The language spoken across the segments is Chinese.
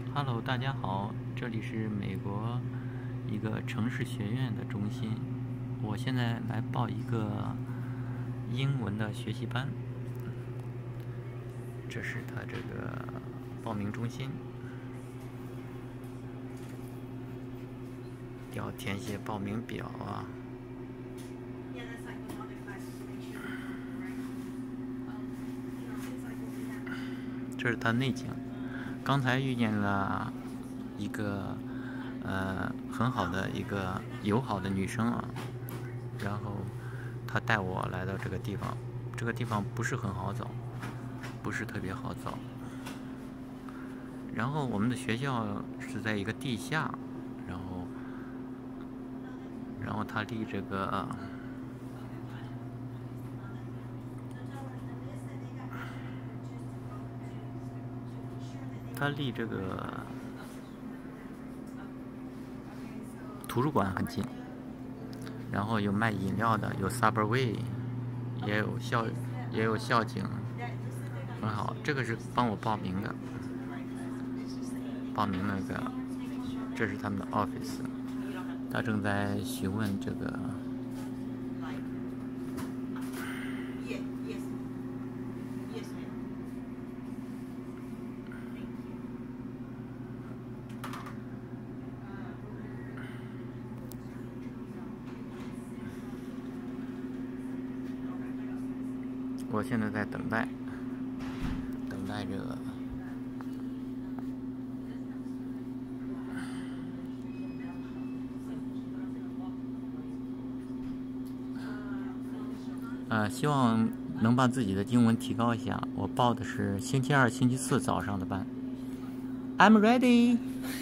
Hello，大家好，这里是美国一个城市学院的中心，我现在来报一个英文的学习班，这是他这个报名中心，要填写报名表啊。这是他内景，刚才遇见了一个很好的一个友好的女生啊，然后她带我来到这个地方，这个地方不是很好走，不是特别好走。然后我们的学校是在一个地下，然后它离这个图书馆很近，然后有卖饮料的，有 Subway， 也有校景，很好。这个是帮我报名的，报名那个，这是他们的 office， 他正在询问这个。我现在在等待这个。希望能把自己的英文提高一下。我报的是星期二、星期四早上的班。I'm ready 。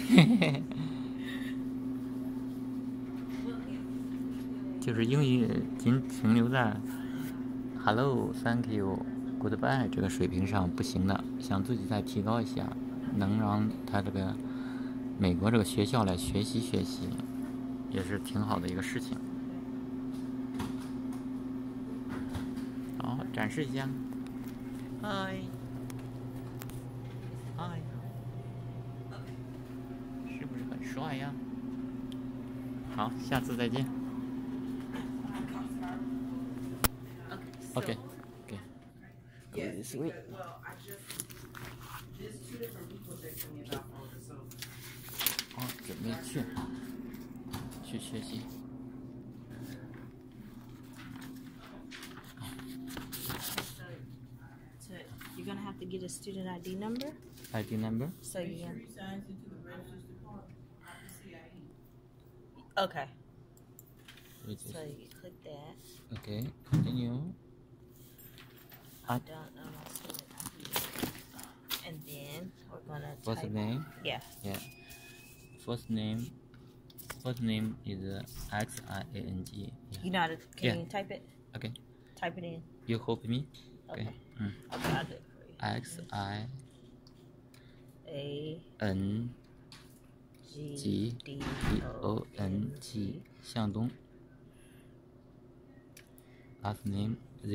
就是英语仅停留在 Hello、Thank you、Goodbye 这个水平上不行的，想自己再提高一下，能让他这个美国这个学校来学习，也是挺好的一个事情。好，展示一下。嗨，是不是很帅呀？好，下次再见。OK， this way。准备去学习。 So you're gonna have to get a student ID number. ID number. So you okay. So you click that. Okay, continue. I don't know my student ID. And then we're gonna What's the type. name? Yeah. First name is Xiang. Yeah. You know how to? Can you type it? Okay. Type it in. You help me. Okay. Okay, I'll do it for you. Xiang 向东。Last name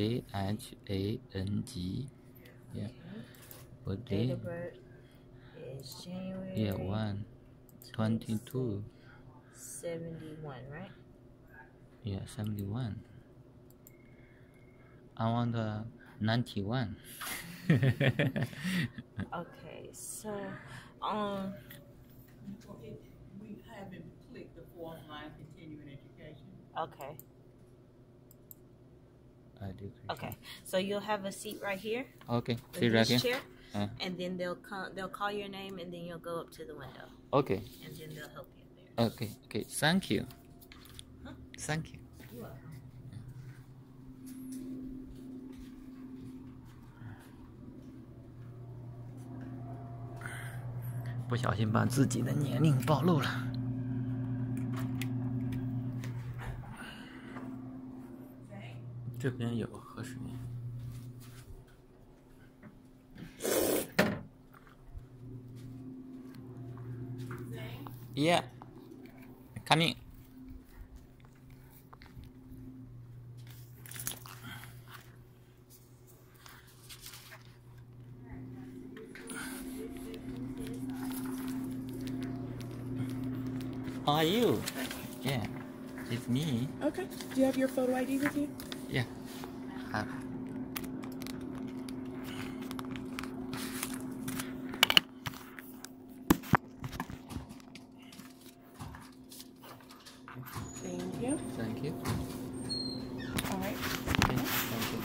Zhang. Yeah. Date of birth is January. Yeah, 1/22. 71, right? Yeah, 71. I want 91. Okay, so we haven't clicked the fourth line, continuing education. okay. I do. Okay, so you'll have a seat right here. Okay, in sit right this here. chair, and then they'll call your name, and then you'll go up to the window, Okay, and then they'll help you there. okay. Thank you. Thank you. You're welcome. 不小心把自己的年龄暴露了。这边有喝水。Yeah, coming. How are you? Yeah, it's me. Okay. Do you have your photo ID with you? Yeah. Thank you. Thank you. All right. Thank you.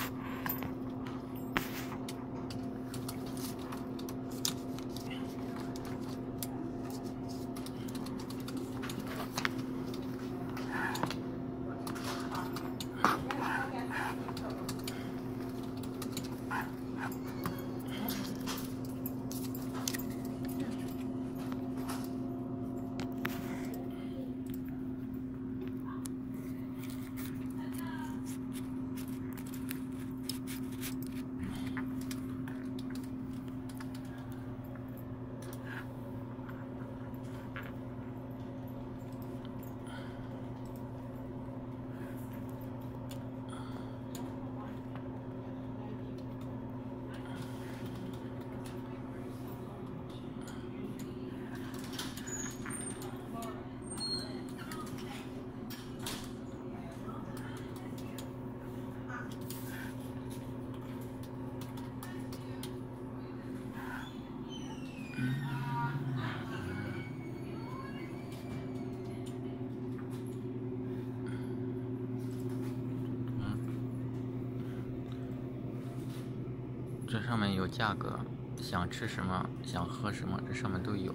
这上面有价格，想吃什么，想喝什么，这上面都有。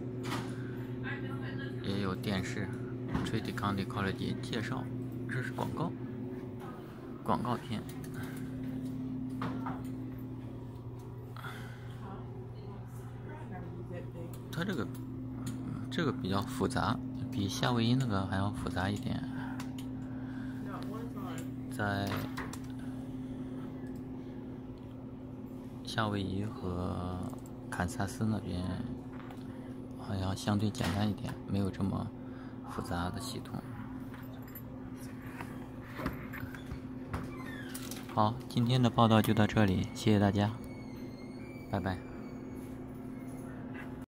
也有电视 Trinity County College 介绍，这是广告片。它这个比较复杂，比夏威夷那个还要复杂一点。在夏威夷和堪萨斯那边好像相对简单一点，没有这么复杂的系统。好，今天的报道就到这里，谢谢大家，拜拜。